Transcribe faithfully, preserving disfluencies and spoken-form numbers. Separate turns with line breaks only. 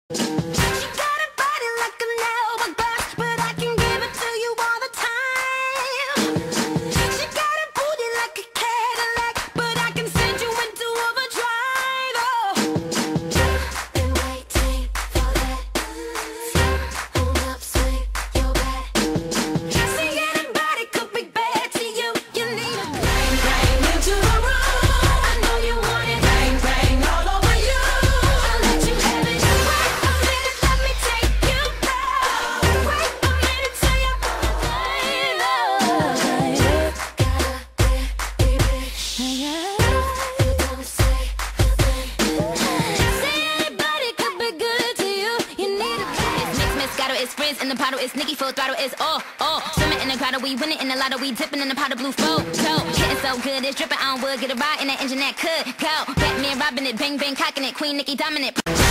She got a body like an elbow bust, but I can give it to you all the time. She got a booty like a Cadillac, but I can send you into overdrive. Oh, been waiting for that. Hold up, swing your back. See, anybody could be bad to you. You need a bang bang into the room. I know you want it. Bang bang all over you. I'll let you have it. Wait a minute, let me take you back. Wait a minute till you find out. Gotta get baby. You don't say a thing. See, anybody could be good to you. You need a bang. It's mix, Moscato, it's Frizz in the bottle, it's Nicki full throttle, it's all, all. Swimming in the grotto, we winning in the lotto, we dipping in the pot of blue photo. Getting so good, it's dripping on wood, get a ride in that engine that could go. Batman robbing it, bang bang cocking it, Queen Nicki dominant.